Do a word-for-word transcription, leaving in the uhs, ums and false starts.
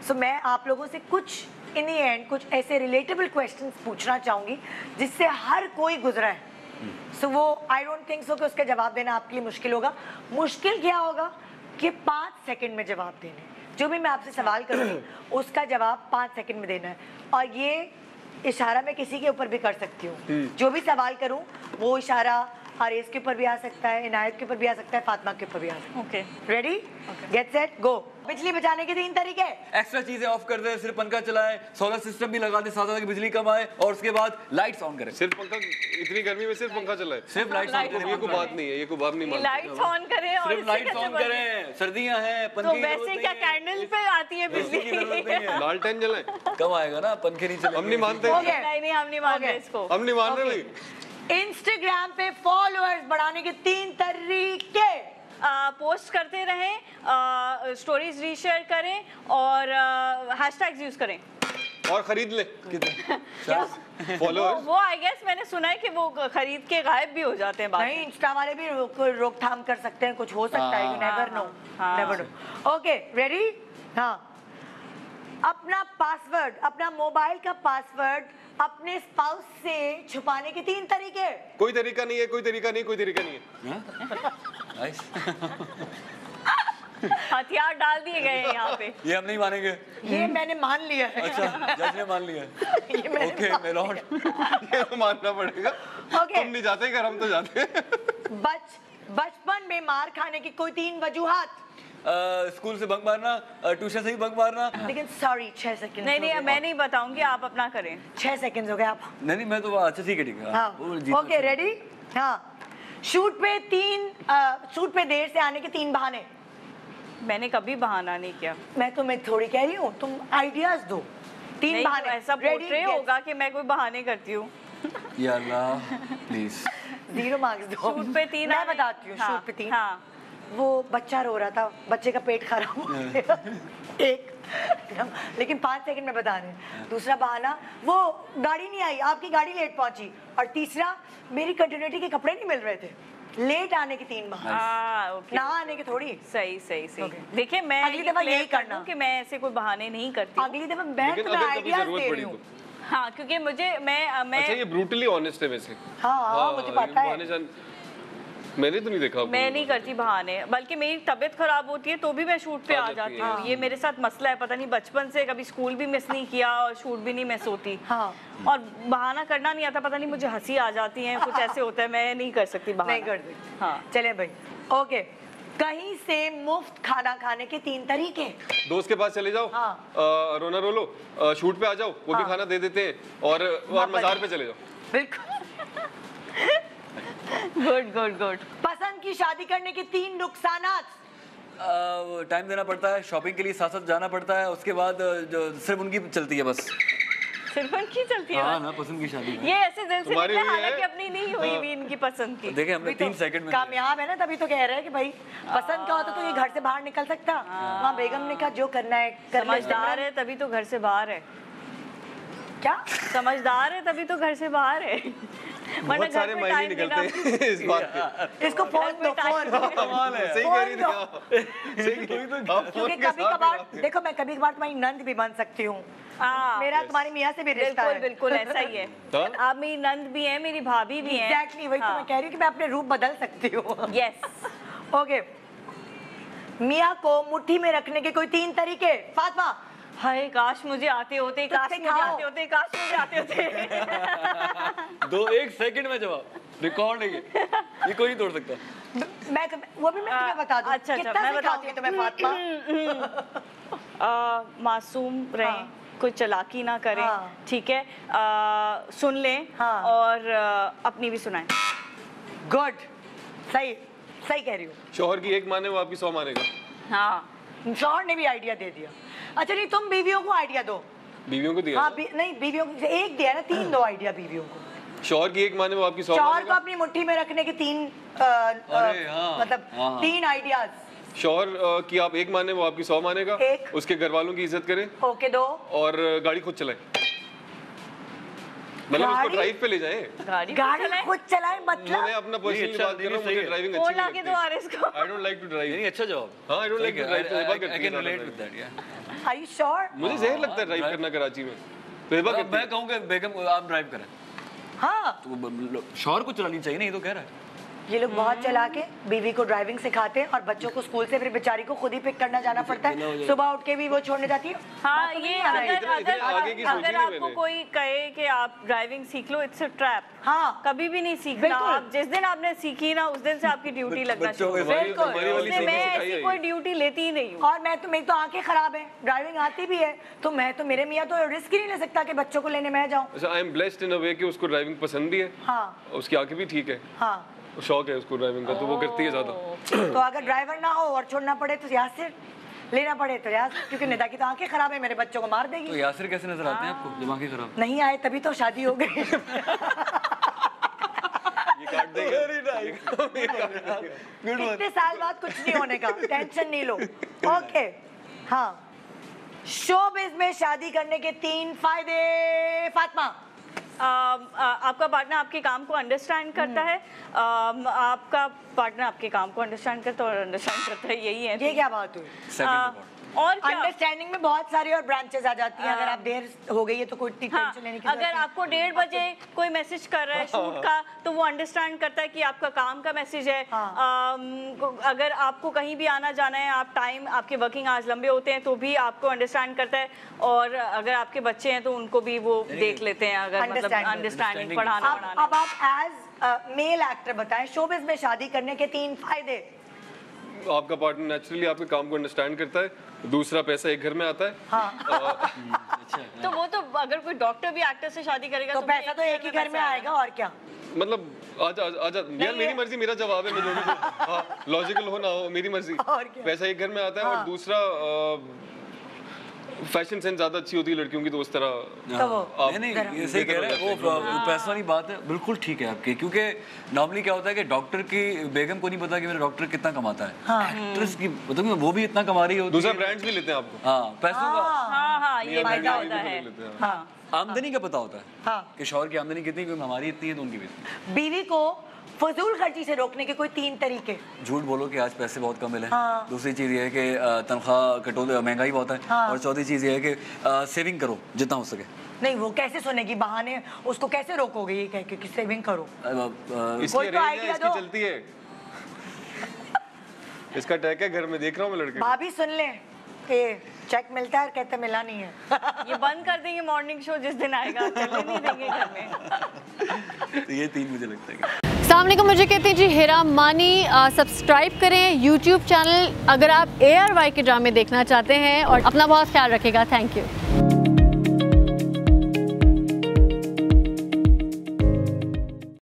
सो so, मैं आप लोगों से कुछ इन दी एंड कुछ ऐसे रिलेटेबल क्वेश्चंस पूछना चाहूँगी जिससे हर कोई गुजरा है। सो so, वो आई डोंट थिंक सो कि उसका जवाब देना आपके लिए मुश्किल होगा। मुश्किल क्या होगा कि पाँच सेकंड में जवाब देने, जो भी मैं आपसे सवाल करूँगी उसका जवाब पाँच सेकंड में देना है। और ये इशारा मैं किसी के ऊपर भी कर सकती हूँ, जो भी सवाल करूँ वो इशारा आरेस के ऊपर भी आ सकता है, इनायत के ऊपर भी आ सकता है, फातिमा के ऊपर भी आ सकता है। Okay, ready, get set, go. बिजली बचाने के तीन तरीके। एक्स्ट्रा चीजें ऑफ कर दे, सिर्फ पंखा चलाए, सोलर सिस्टम भी लगा दे साथ साथ बिजली कम आए, और उसके बाद लाइट्स ऑन करें। सिर्फ पंखा, इतनी गर्मी में सिर्फ पंखा चलाए, सिर्फ लाइट्स ऑन करें। ये कोई बात नहीं है, ये कोई बात नहीं मानते। लाइट्स ऑन करें और सिर्फ लाइट्स ऑन करें, सर्दियां हैं, तो पंखे की वैसे क्या कैंडल पे आती है बिजली? लालटेन जलाए, कम आएगा ना, पंखे नहीं चलेंगे। हम नहीं मानते। नहीं नहीं, हम नहीं मान रहे इसको, हम नहीं मान रहे भाई। इंस्टाग्राम पे फॉलोअर्स बढ़ाने के तीन तरीके। पोस्ट करते रहें, स्टोरीज रीशेयर करें और हैशटैग्स यूज करें और खरीद ले क्या? फॉलोअर्स। वो आई गेस मैंने सुना है कि वो खरीद के गायब भी हो जाते हैं बाद नहीं, इंस्टा वाले भी कोई रोकथाम कर सकते हैं, कुछ हो सकता है, you never know, never know. Okay, ready? हाँ, अपना पासवर्ड, अपना मोबाइल का पासवर्ड अपने स्पाउस से छुपाने के तीन तरीके। कोई तरीका नहीं है, कोई तरीका नहीं, कोई तरीका नहीं है। नाइस। हथियार डाल दिए गए हैं यहाँ पे। ये हम नहीं मानेंगे। ये मैंने मान लिया है। अच्छा, जज ने मान लिया है। ये मैंने ओके माय लॉर्ड, ये तो मानना पड़ेगा। ओके, तुम नहीं जाते घर, हम तो जाते हैं। बच बचपन में मार खाने की कोई तीन वजूहात। स्कूल से बंक मारना, ट्यूशन से भी बंक मारना। लेकिन सॉरी, छह सेकंड। नहीं नहीं, मैं नहीं बताऊंगी, आप अपना करें। छह सेकंड हो गए आप। नहीं नहीं, मैं तो अच्छा ठीक है ठीक है। हाँ, ओके, रेडी? हाँ, शूट पे तीन शूट पे देर से आने के तीन बहाने। मैंने कभी बहाना नहीं किया। मैं तुम्हें थोड़ी कह रही हूँ, तुम आइडियाज दो। तीन नहीं, बहाने। ऐसा पोर्ट्रे होगा कि मैं कोई बहाने करती हूँ। या अल्लाह प्लीज। जीरो मार्क्स दो। शूट पे तीन मैं आने- बताती हूँ। हाँ, शूट पे तीन। हाँ। वो बच्चा रो रहा था, बच्चे का पेट खराब हो गया। एक, लेकिन पाँच सेकंड में बता रहे हैं। दूसरा बहाना, वो गाड़ी नहीं आई, आपकी गाड़ी लेट पहुंची। और तीसरा, मेरी कंटिन्यूटी के कपड़े नहीं मिल रहे थे। लेट आने की तीन बहाने, हाँ, ओके। ना आने की थोड़ी। सही सही सही। Okay. देखिए, मैं अगली दफा clear यही कर करना दूं कि मैं ऐसे कोई बहाने नहीं करती हूं। अगली दफा मैं लेकिन तुम्हें अगर कभी आइडियाज जरूरत दे पड़ी रही हूँ। तो। हाँ, क्योंकि मुझे मैं मैं अच्छा, ये ब्रूटली ऑनेस्ट है वैसे। हाँ हाँ, मुझे पता है। बहाने जान, मैंने तो नहीं देखा। मैं नहीं करती बहाने, बल्कि मेरी तबीयत खराब होती है तो भी मैं शूट पे आ आ जाती जाती है। हूँ। ये मेरे साथ मसला है, पता नहीं बचपन से कभी स्कूल भी मिस नहीं किया और शूट भी नहीं मिस होती। हाँ। और बहाना करना नहीं आता, पता नहीं मुझे हंसी आ जाती है, कुछ ऐसे होता है, मैं नहीं कर सकती बहाना। नहीं कर सकती। हाँ, चले भाई, ओके। कहीं से मुफ्त खाना खाने के तीन तरीके। दोस्त के पास चले जाओ, हाँ। आ, रोना रो लो, आ, शूट पे आ जाओ, वो हाँ। भी खाना दे देते हैं, और, और मज़ार पे चले जाओ। बिल्कुल। Good good good. पसंद की शादी करने के तीन नुकसानात। टाइम देना पड़ता है, शॉपिंग के लिए साथ साथ जाना पड़ता है, उसके बाद अ, जो सिर्फ उनकी चलती है बस। सिर्फ उनकी चलती है हाँ बस? ना, पसंद की शादी में। ये ऐसे दिल से तुम्हारी निकला, हुई है? हालांकि अपनी नहीं हुई भी इनकी पसंद की। देखिए हमने तीन सेकंड में कामयाब है ना, तभी तो कह रहे हैं कि भाई पसंद का होता तो ये घर से बाहर निकल सकता। वहाँ बेगम ने कहा जो करना है कर ले। समझदार है तभी तो घर से बाहर है। क्या? समझदार है तभी तो घर से बाहर है। वरना बहुत घर सारे पे मायने टाइम निकलते देना- हैं इस बात के। इसको फोन दो, फोन दो। कमाल है। सही कह रही थी फोन आप। सही कह रही थी। आप फोन क्योंकि के कभी साथ कभार ही देखो, मैं कभी कभार तुम्हारी नंद भी बन सकती हूँ। हाँ, मेरा तुम्हारी मियाँ से भी रिश्ता बिल्कुल है। बिल्कुल ऐसा ही है। हाँ? आप मेरी नंद भी है, मेरी भाभी भी है। एग्जैक्टली, वही तो मैं कह रही हूँ कि मैं अपने रूप बदल सकती हूँ। यस। ओके, मियाँ को मुट्ठी में रखने के कोई तीन तरीके। फातिमा। हाय काश मुझे आते होते, काश तो मुझे सिखाओ। आते होते, काश मुझे आते होते। दो एक सेकंड में जवाब, रिकॉर्ड है ये, ये कोई नहीं तोड़ सकता। मैं वो भी मैं तुम्हें बता दूं। अच्छा, अच्छा, कितना मैं सिखाऊंगी बताती तुम्हें फातिमा? आ, मासूम रहें, हाँ। कोई चालाकी ना करें, हाँ। ठीक है, आ, सुन लें, हाँ। और आ, अपनी भी सुनाएं। गुड, सही सही कह रही हो। शौहर की एक माने वो आपकी सौ मानेगा। हाँ, शौहर ने भी आइडिया दे दिया। अच्छा नहीं, तुम बीवियों को आइडिया दो। बीवियों को दिया हाँ, ना? बी, नहीं बीवियों को एक दिया ना, तीन दो आइडिया बीवियों को। शौहर की एक माने वो आपकी सौ शौहर को मानेगा। अपनी मुट्ठी में रखने के तीन आ, आ, अरे, हाँ, मतलब हाँ। तीन आइडियाज। शौहर आ, की आप एक माने वो आपकी सौ मानेगा। एक। उसके घर वालों की इज्जत करें, ओके, दो। और गाड़ी खुद चलाए, मतलब उसको गाड़ी? ड्राइव पे ले जाए। गाड़ी गाड़ी चलाएं। खुद चलाए मैं मतलब। अपना पर्सनली अच्छा, बात कर रहा हूँ, सही मुझे है। ड्राइविंग फोन अच्छी लाके नहीं दो लगती। आर एस को। I don't like to drive. नहीं अच्छा जवाब। हाँ, I don't like to drive. I can relate with that, yeah Are you sure? मुझे जहर लगता है ड्राइव करना कराची में। बेबा अब कहती मैं है, कहूँगा बेगम आप ड्राइव करें, हाँ, तो शौहर को चलानी चाहिए ना, ये तो कह रहा है। ये लोग बहुत चला के बीवी को ड्राइविंग सिखाते हैं और बच्चों को स्कूल से फिर बेचारी को खुद ही पिक करना जाना पड़ता है, सुबह उठ के भी वो छोड़ने जाती है। हाँ, बात तो ये नहीं आ रही। अगर इतने- इतने अगर आगे की सोची अगर नहीं आपको मैंने। कोई कहे कि आप ड्राइविंग सीख लो, इट्स अ ट्रैप। हाँ, कभी भी नहीं सीखना। बिल्कुल। आप जिस दिन आपने सीखी ना, उस दिन से आपकी ड्यूटी लगना बच्चों शुरू के हो साथ- गई। हमारी वाली उससे मैं सिखाई ऐसी है कोई ये। ड्यूटी लेती ही नहीं हूँ। और मैं तो मेरी तो आंखें खराब है, ड्राइविंग आती भी है, तो मैं तो मेरे मियाँ तो रिस्क ही नहीं ले सकता कि बच्चों को लेने मैं जाऊँ। अच्छा आई एम ब्लेस्ड इन अ वे कि उसको ड्राइविंग पसंद भी है, हाँ उसकी आंखें भी ठीक है, हाँ, शौक है उसको ड्राइविंग का, तो वो करती है ज्यादा। तो अगर ड्राइवर ना हो और छोड़ना पड़े तो यासिर, लेना पड़े तो यासिर, क्योंकि निदा की तो आंखें खराब है, मेरे बच्चों को मार तो देगी। यासिर कैसे नजर आते हैं आपको जब आंखें खराब? नहीं आए तभी तो शादी हो गई। ये काट देगा। इतने साल बाद कुछ नहीं होने का, टेंशन नहीं लो। ओके, हाँ, शोबिज़ में शादी करने के तीन फायदे। फातिमा, आ, आ, आपका पार्टनर आपके काम को अंडरस्टैंड करता है, आ, आपका पार्टनर आपके काम को अंडरस्टैंड करता है और अंडरस्टैंड करता है, यही है। ये क्या बात हुई? आ, सेकंड और क्या? अंडरस्टैंडिंग में बहुत सारी और ब्रांचेस आ जाती हैं। अगर आप देर हो गई है तो कोई इतनी हाँ, टेंशन लेने की अगर जरूरत आपको डेढ़ बजे कोई मैसेज कर रहा है शूट का, तो वो अंडरस्टैंड करता है कि आपका काम का मैसेज है। हाँ। आम, अगर आपको कहीं भी आना जाना है, आप टाइम, आपके वर्किंग आवर्स लंबे होते हैं, तो भी आपको अंडरस्टैंड करता है। और अगर आपके बच्चे हैं तो उनको भी वो देख लेते हैं, अगर मतलब Understanding. Understanding Understanding. पढ़ाना अब पढ़ाना। अब आप एज मेल एक्टर बताएं, शोबिज़ में शादी करने के तीन फायदे। आपका पार्टनर नेचुरली आपके काम को अंडरस्टैंड करता है, दूसरा पैसा एक घर में आता है। हाँ, तो वो तो अगर कोई डॉक्टर भी एक्टर से शादी करेगा तो भी पैसा तो एक ही घर में पैसा आएगा और क्या। मतलब आजा आजा यार, मेरी मर्जी, मेरा जवाब है, मैं जो भी हाँ, लॉजिकल हो ना हो, मेरी मर्जी। और क्या। पैसा एक घर में आता है। और हाँ। दूसरा फैशन सेंस ज्यादा अच्छी होती है लड़कियों की, तो उस तरह तो वो आप नहीं नहीं ये सही कह रहे हैं वो, वो पैसा वाली बात है, बिल्कुल ठीक है आपकी। क्योंकि नॉर्मली क्या होता है कि डॉक्टर की बेगम को नहीं पता कि मेरा डॉक्टर कितना कमाता है, एक्ट्रेस की मतलब वो भी इतना कमा रही होती दूसरा है। ब्रांड्स भी लेते हैं आपको। हाँ, पैसों का हाँ हाँ, ये मियां बीवी फायदा भी होता पता है। लेते हैं। हाँ, आमदनी का पता होता है हाँ। कि शौहर की आमदनी कितनी, क्योंकि हमारी इतनी है तो उनकी भी इतनी। बीवी को फजूल खर्ची से रोकने के कोई तीन तरीके। झूठ बोलो कि आज पैसे बहुत कम मिले। हाँ। दूसरी चीज़ ये है कि अ, तनख्वाह कटो, महंगाई बहुत है। हाँ। और चौथी चीज़ ये है कि सेविंग करो जितना हो सके। नहीं, वो कैसे सुनेगी, बहाने उसको कैसे रोकोगे ये कह के कि सेविंग करो। अ, अ, इसकी कोई तो रेंज idea है, इसकी दो। चलती है। इसका टैग है, घर में देख रहा हूँ मैं लड़के को। भाभी सुन ले कि चेक मिलता है और कहते मिला नहीं है। ये बंद कर देंगे मॉर्निंग शो जिस दिन आएगा, चलने नहीं देंगे घर में। तो ये तीन मुझे लगता है कि सामने को मुझे कहती जी हिरा मानी। सब्सक्राइब करें यूट्यूब चैनल अगर आप ए आर वाई के ड्रामे देखना चाहते हैं और अपना बहुत ख्याल रखिएगा। Thank you.